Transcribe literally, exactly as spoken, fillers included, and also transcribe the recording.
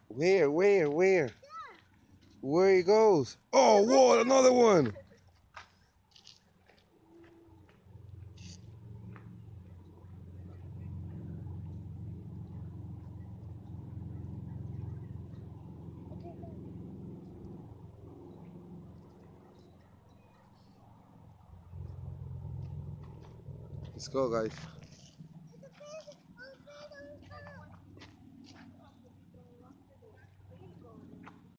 Where, where, where? Where he goes? Oh, whoa, another one. Let's go, guys.